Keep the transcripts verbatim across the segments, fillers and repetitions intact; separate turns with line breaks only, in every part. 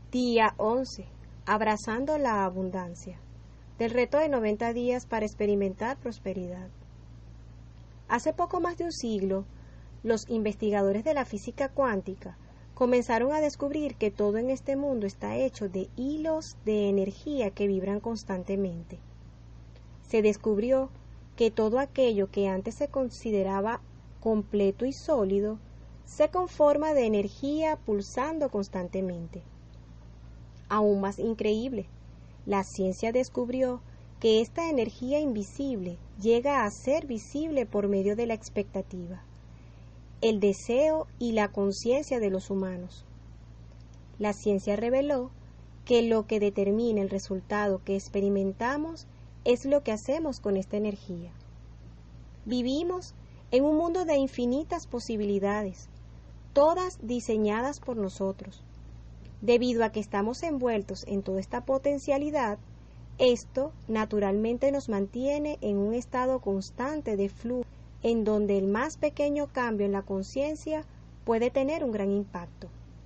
Día once. Abrazando la abundancia. Del reto de noventa días para experimentar prosperidad. Hace poco más de un siglo, los investigadores de la física cuántica comenzaron a descubrir que todo en este mundo está hecho de hilos de energía que vibran constantemente. Se descubrió que todo aquello que antes se consideraba completo y sólido se conforma de energía pulsando constantemente. Aún más increíble, la ciencia descubrió que esta energía invisible llega a ser visible por medio de la expectativa, el deseo y la conciencia de los humanos. La ciencia reveló que lo que determina el resultado que experimentamos es lo que hacemos con esta energía. Vivimos en un mundo de infinitas posibilidades, todas diseñadas por nosotros. Debido a que estamos envueltos en toda esta potencialidad, esto naturalmente nos mantiene en un estado constante de flujo, en donde el más pequeño cambio en la conciencia puede tener un gran impacto.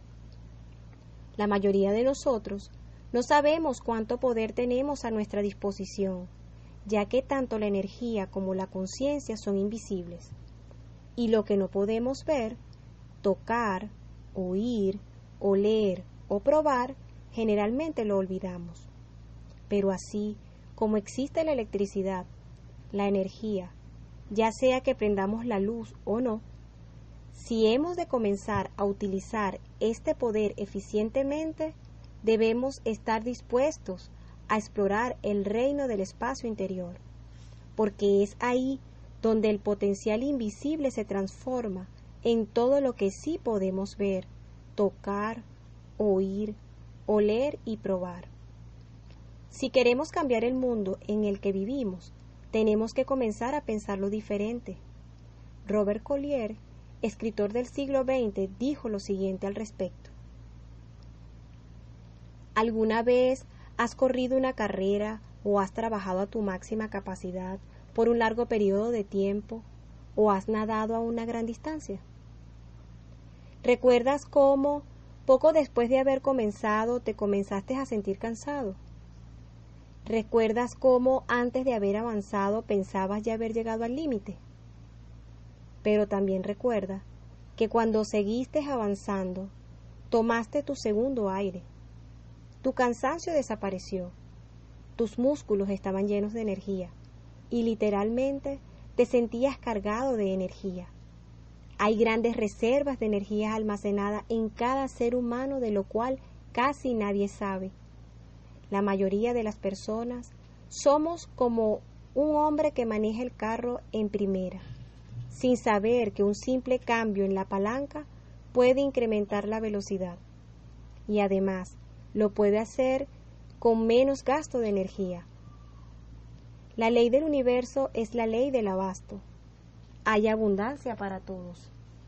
La mayoría de nosotros no sabemos cuánto poder tenemos a nuestra disposición, ya que tanto la energía como la conciencia son invisibles, y lo que no podemos ver, tocar, oír, oler o probar, generalmente lo olvidamos. Pero así como existe la electricidad, la energía, ya sea que prendamos la luz o no, si hemos de comenzar a utilizar este poder eficientemente, debemos estar dispuestos a explorar el reino del espacio interior, porque es ahí donde el potencial invisible se transforma en todo lo que sí podemos ver, tocar, oír, oler y probar. Si queremos cambiar el mundo en el que vivimos, tenemos que comenzar a pensarlo diferente. Robert Collier, escritor del siglo veinte, dijo lo siguiente al respecto. ¿Alguna vez has corrido una carrera o has trabajado a tu máxima capacidad por un largo periodo de tiempo o has nadado a una gran distancia? ¿Recuerdas cómo, poco después de haber comenzado, te comenzaste a sentir cansado? ¿Recuerdas cómo antes de haber avanzado pensabas ya haber llegado al límite? Pero también recuerda que cuando seguiste avanzando, tomaste tu segundo aire. Tu cansancio desapareció, tus músculos estaban llenos de energía y literalmente te sentías cargado de energía. Hay grandes reservas de energía almacenada en cada ser humano, de lo cual casi nadie sabe. La mayoría de las personas somos como un hombre que maneja el carro en primera, sin saber que un simple cambio en la palanca puede incrementar la velocidad y además lo puede hacer con menos gasto de energía. La ley del universo es la ley del abasto. Hay abundancia para todos.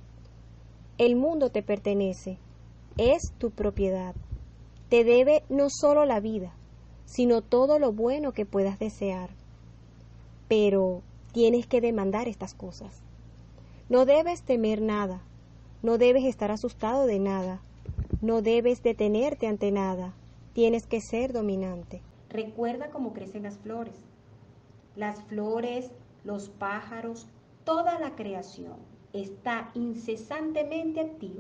El mundo te pertenece, es tu propiedad. Te debe no solo la vida, sino todo lo bueno que puedas desear. Pero tienes que demandar estas cosas. No debes temer nada, no debes estar asustado de nada, no debes detenerte ante nada, tienes que ser dominante. Recuerda cómo crecen las flores. Las flores, los pájaros, toda la creación está incesantemente activa.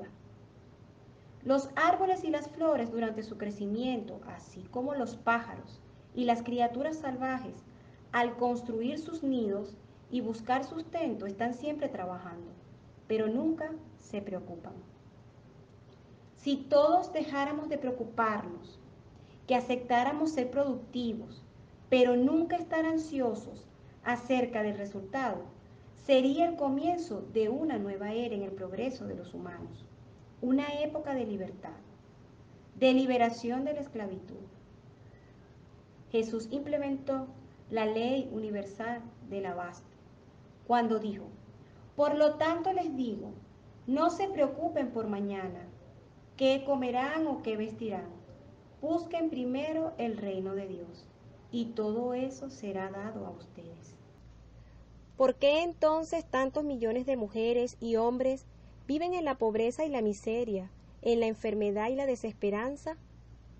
Los árboles y las flores durante su crecimiento, así como los pájaros y las criaturas salvajes, al construir sus nidos y buscar sustento, están siempre trabajando, pero nunca se preocupan. Si todos dejáramos de preocuparnos, que aceptáramos ser productivos, pero nunca estar ansiosos acerca del resultado, sería el comienzo de una nueva era en el progreso de los humanos, una época de libertad, de liberación de la esclavitud. Jesús implementó la ley universal del abasto cuando dijo: por lo tanto les digo, no se preocupen por mañana, qué comerán o qué vestirán. Busquen primero el reino de Dios, y todo eso será dado a ustedes. ¿Por qué entonces tantos millones de mujeres y hombres viven en la pobreza y la miseria, en la enfermedad y la desesperanza?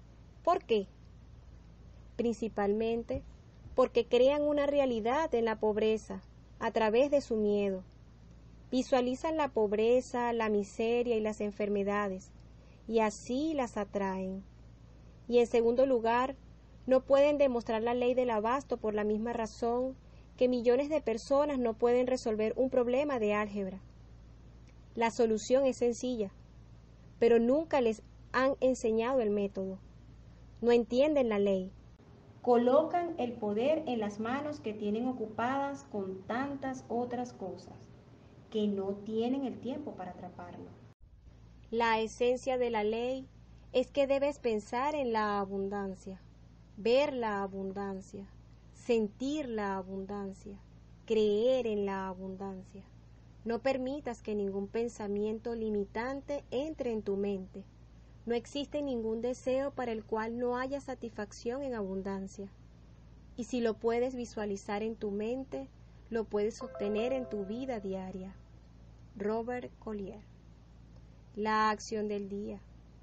¿Por qué? Principalmente porque crean una realidad en la pobreza a través de su miedo. Visualizan la pobreza, la miseria y las enfermedades, y así las atraen. Y en segundo lugar, no pueden demostrar la ley del abasto por la misma razón que millones de personas no pueden resolver un problema de álgebra. La solución es sencilla, pero nunca les han enseñado el método. No entienden la ley. Colocan el poder en las manos que tienen ocupadas con tantas otras cosas, que no tienen el tiempo para atraparlo. La esencia de la ley es que debes pensar en la abundancia, ver la abundancia, sentir la abundancia, creer en la abundancia. No permitas que ningún pensamiento limitante entre en tu mente. No existe ningún deseo para el cual no haya satisfacción en abundancia. Y si lo puedes visualizar en tu mente, lo puedes obtener en tu vida diaria. Robert Collier. La acción del día.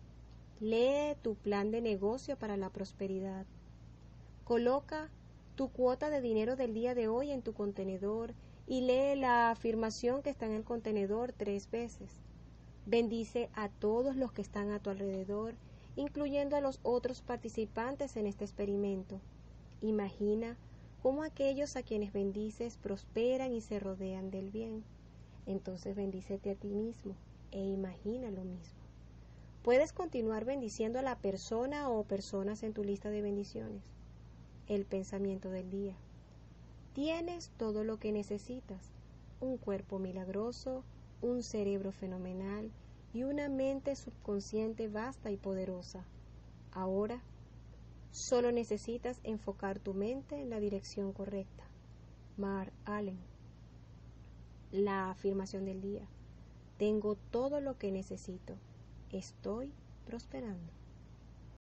Lee tu plan de negocio para la prosperidad. Coloca tu cuota de dinero del día de hoy en tu contenedor y lee la afirmación que está en el contenedor tres veces. Bendice a todos los que están a tu alrededor, incluyendo a los otros participantes en este experimento. Imagina cómo aquellos a quienes bendices prosperan y se rodean del bien. Entonces bendícete a ti mismo e imagina lo mismo. Puedes continuar bendiciendo a la persona o personas en tu lista de bendiciones. El pensamiento del día. Tienes todo lo que necesitas: un cuerpo milagroso, un cerebro fenomenal y una mente subconsciente vasta y poderosa. Ahora, solo necesitas enfocar tu mente en la dirección correcta. Mark Allen. La afirmación del día. Tengo todo lo que necesito. Estoy prosperando.